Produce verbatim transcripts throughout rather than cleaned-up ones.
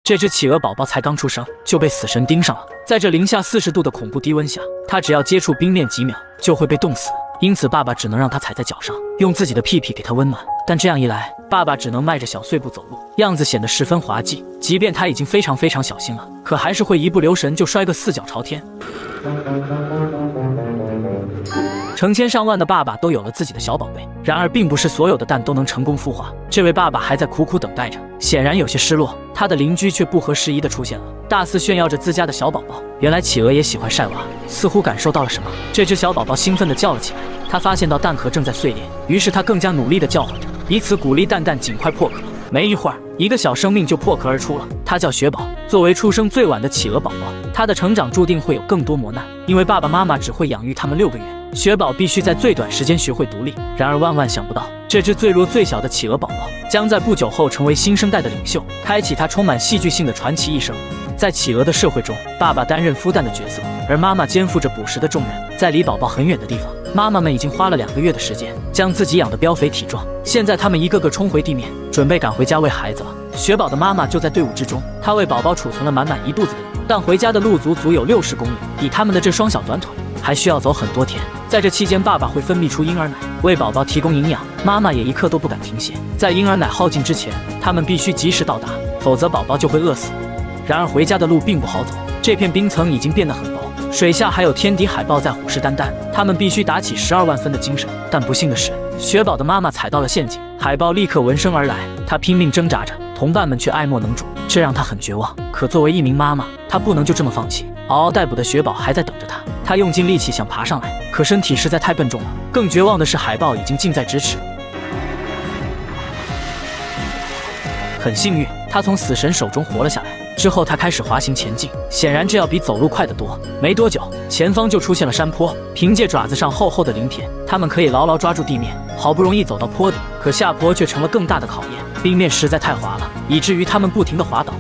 这只企鹅宝宝才刚出生就被死神盯上了，在这零下四十度的恐怖低温下，它只要接触冰面几秒就会被冻死。因此，爸爸只能让它踩在脚上，用自己的屁屁给它温暖。但这样一来，爸爸只能迈着小碎步走路，样子显得十分滑稽。即便他已经非常非常小心了，可还是会一不留神就摔个四脚朝天。成千上万的爸爸都有了自己的小宝贝，然而并不是所有的蛋都能成功孵化。这位爸爸还在苦苦等待着，显然有些失落。他的邻居却不合时宜地出现了，大肆炫耀着自家的小宝宝。原来企鹅也喜欢晒娃，似乎感受到了什么，这只小宝宝兴奋地叫了起来。他发现到蛋壳正在碎裂，于是他更加努力地叫唤着，以此鼓励蛋蛋尽快破壳。没一会儿，一个小生命就破壳而出了，它叫雪宝。作为出生最晚的企鹅宝宝，它的成长注定会有更多磨难，因为爸爸妈妈只会养育它们六个月。雪宝必须在最短时间学会独立。然而万万想不到，这只最弱最小的企鹅宝宝将在不久后成为新生代的领袖，开启它充满戏剧性的传奇一生。在企鹅的社会中，爸爸担任孵蛋的角色，而妈妈肩负着捕食的重任。在离宝宝很远的地方，妈妈们已经花了两个月的时间将自己养得膘肥体壮，现在他们一个个冲回地面，准备赶回家喂孩子了。雪宝的妈妈就在队伍之中，她为宝宝储存了满满一肚子的鱼，但回家的路足足有六十公里，以他们的这双小短腿，还需要走很多天。在这期间，爸爸会分泌出婴儿奶，为宝宝提供营养，妈妈也一刻都不敢停歇。在婴儿奶耗尽之前，他们必须及时到达，否则宝宝就会饿死。然而回家的路并不好走，这片冰层已经变得很薄，水下还有天敌海豹在虎视眈眈，他们必须打起十二万分的精神。但不幸的是，雪宝的妈妈踩到了陷阱，海豹立刻闻声而来，她拼命挣扎着，同伴们却爱莫能助，这让她很绝望。可作为一名妈妈，她不能就这么放弃。嗷嗷待哺的雪宝还在等着她，她用尽力气想爬上来，可身体实在太笨重了。更绝望的是，海豹已经近在咫尺。很幸运，他从死神手中活了下来。之后，他开始滑行前进，显然这要比走路快得多。没多久，前方就出现了山坡，凭借爪子上厚厚的鳞片，他们可以牢牢抓住地面。好不容易走到坡顶，可下坡却成了更大的考验，冰面实在太滑了，以至于他们不停地滑倒。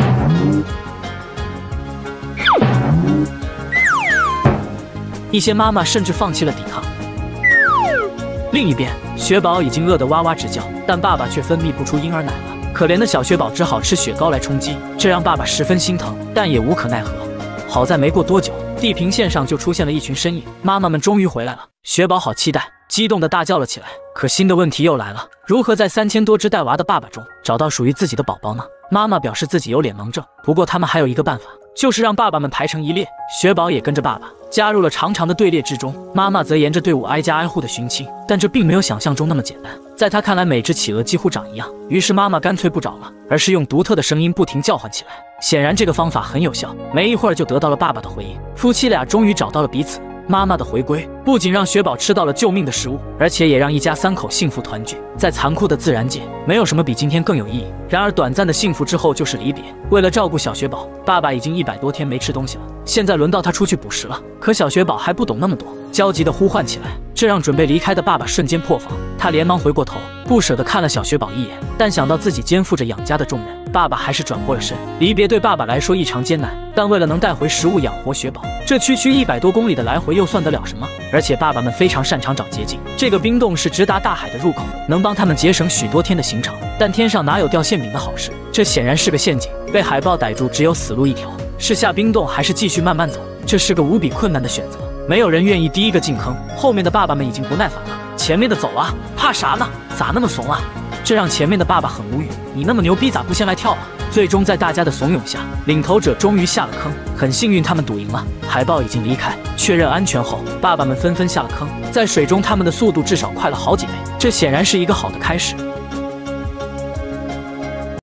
一些妈妈甚至放弃了抵抗。另一边，雪宝已经饿得哇哇直叫，但爸爸却分泌不出婴儿奶了。可怜的小雪宝只好吃雪糕来充饥，这让爸爸十分心疼，但也无可奈何。好在没过多久，地平线上就出现了一群身影，妈妈们终于回来了。雪宝好期待，激动地大叫了起来。可新的问题又来了，如何在三千多只带娃的爸爸中找到属于自己的宝宝呢？妈妈表示自己有脸盲症，不过他们还有一个办法，就是让爸爸们排成一列。雪宝也跟着爸爸加入了长长的队列之中，妈妈则沿着队伍挨家挨户的寻亲，但这并没有想象中那么简单。在她看来，每只企鹅几乎长一样，于是妈妈干脆不找了，而是用独特的声音不停叫唤起来。显然这个方法很有效，没一会儿就得到了爸爸的回应。夫妻俩终于找到了彼此。妈妈的回归不仅让雪宝吃到了救命的食物，而且也让一家三口幸福团聚。在残酷的自然界，没有什么比今天更有意义。然而短暂的幸福之后就是离别。为了照顾小雪宝，爸爸已经一百多天没吃东西了，现在轮到他出去捕食了。可小雪宝还不懂那么多，焦急地呼唤起来，这让准备离开的爸爸瞬间破防。他连忙回过头，不舍地看了小雪宝一眼，但想到自己肩负着养家的重任，爸爸还是转过了身。离别对爸爸来说异常艰难，但为了能带回食物养活雪宝，这区区一百多公里的来回又算得了什么？而且爸爸们非常擅长找捷径，这个冰洞是直达大海的入口，能帮他们节省许多天的行程。但天上哪有掉馅饼的好事？这显然是个陷阱，被海豹逮住只有死路一条，是下冰洞还是继续慢慢走？这是个无比困难的选择，没有人愿意第一个进坑。后面的爸爸们已经不耐烦了，前面的走啊，怕啥呢？咋那么怂啊？这让前面的爸爸很无语，你那么牛逼，咋不先来跳啊？最终在大家的怂恿下，领头者终于下了坑。很幸运，他们赌赢了。海豹已经离开，确认安全后，爸爸们纷纷下了坑。在水中，他们的速度至少快了好几倍，这显然是一个好的开始。